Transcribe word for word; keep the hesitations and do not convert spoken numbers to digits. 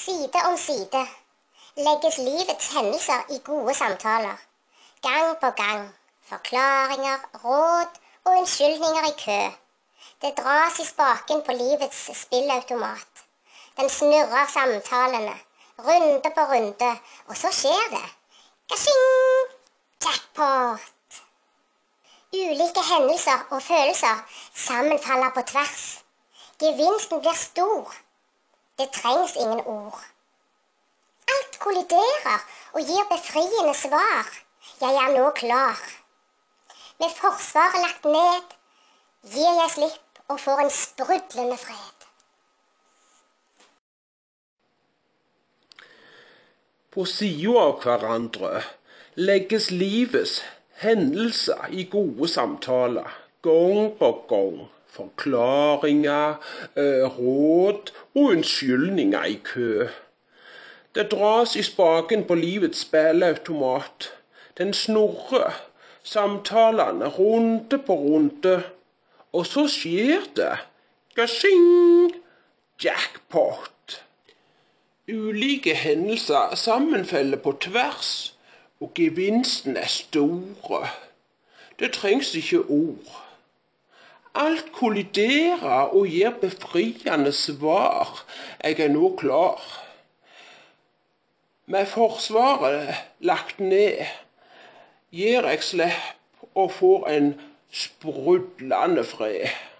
Side om side legges livets hendelser i gode samtaler. Gang på gang. Forklaringer, råd og unnskyldninger i kø. Det dras i spaken på livets spillautomat. Den snurrer samtalene, runde på runde, og så skjer det. Kashing! Jackpot! Ulike hendelser og følelser sammenfaller på tvers. Gevinsten blir stor. Det trengs ingen ord. Alt kolliderer og gir befriende svar. Jeg er nå klar. Med forsvaret lagt ned, gir jeg slipp og får en sprudlende fred. På siden av hverandre legges livets hendelser i gode samtaler, gang på gang. Forklaringer, råd og unnskyldninger i kø. Det dras i spaken på livets spilleautomat. Den snurrer, samtalene runde på runde, og så skjer det. Kashing! Jackpot! Ulike hendelser sammenfeller på tvers, og gevinsten er store. Det trengs ikke ord. Alt kolliderer og gir befriende svar. Jeg er nå klar. Med forsvaret lagt ned, gir jeg slipp og får en sprudlende fred.